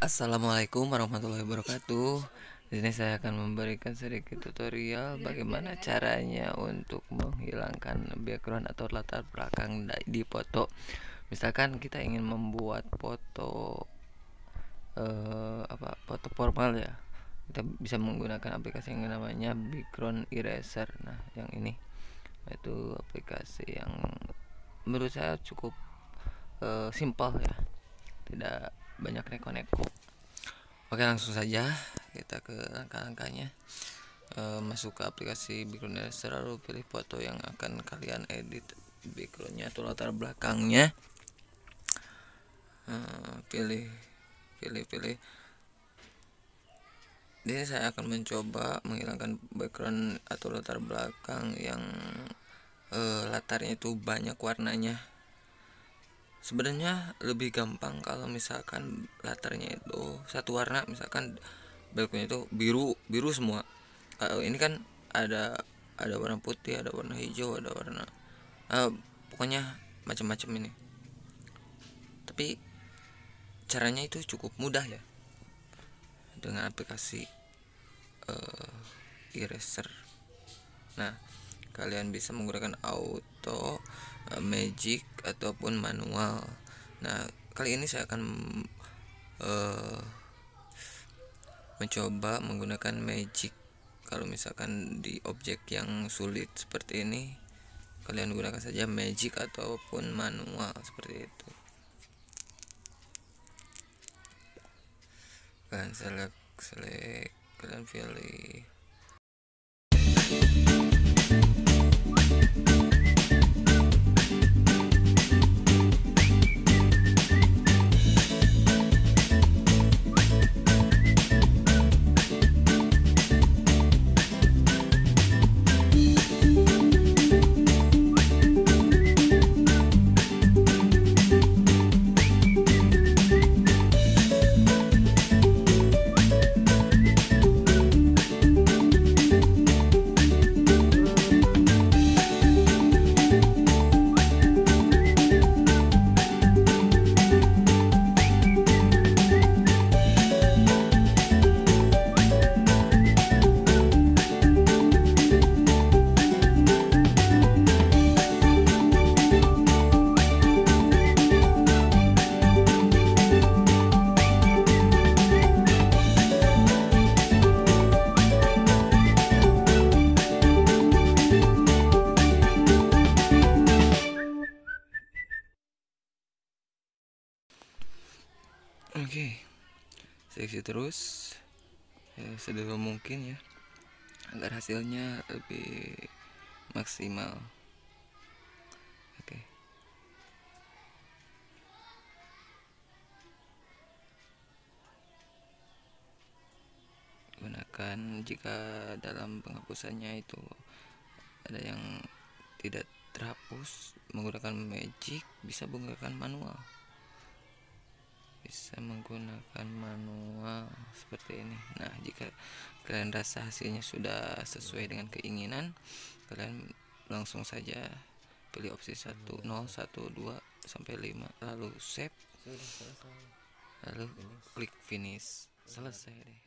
Assalamualaikum warahmatullahi wabarakatuh. Di sini saya akan memberikan sedikit tutorial bagaimana caranya untuk menghilangkan background atau latar belakang di foto. Misalkan kita ingin membuat foto foto formal ya. Kita bisa menggunakan aplikasi yang namanya background eraser. Nah, yang ini itu aplikasi yang menurut saya cukup simpel ya. Tidak banyak neko-neko. Oke, langsung saja kita ke langkah-langkahnya. Masuk ke aplikasi background eraser, lalu pilih foto yang akan kalian edit backgroundnya atau latar belakangnya. Pilih. Di sini saya akan mencoba menghilangkan background atau latar belakang yang latarnya itu banyak warnanya. Sebenarnya lebih gampang kalau misalkan latarnya itu satu warna, misalkan backgroundnya itu biru semua. Ini kan ada warna putih, ada warna hijau, ada warna pokoknya macam-macam ini. Tapi caranya itu cukup mudah ya, dengan aplikasi eraser. Nah, kalian bisa menggunakan auto, magic ataupun manual. Nah, kali ini saya akan mencoba menggunakan magic. Kalau misalkan di objek yang sulit seperti ini, kalian gunakan saja magic ataupun manual seperti itu. Kalian select, kalian pilih. Oke, seleksi terus sedulu mungkin ya, agar hasilnya lebih maksimal. Oke, gunakan jika dalam penghapusannya itu ada yang tidak terhapus, menggunakan magic, bisa menggunakan manual. Seperti ini. Nah, jika kalian rasa hasilnya sudah sesuai dengan keinginan, kalian langsung saja pilih opsi 1, 0, 1, 2 sampai 5, lalu save, lalu klik finish. Selesai deh.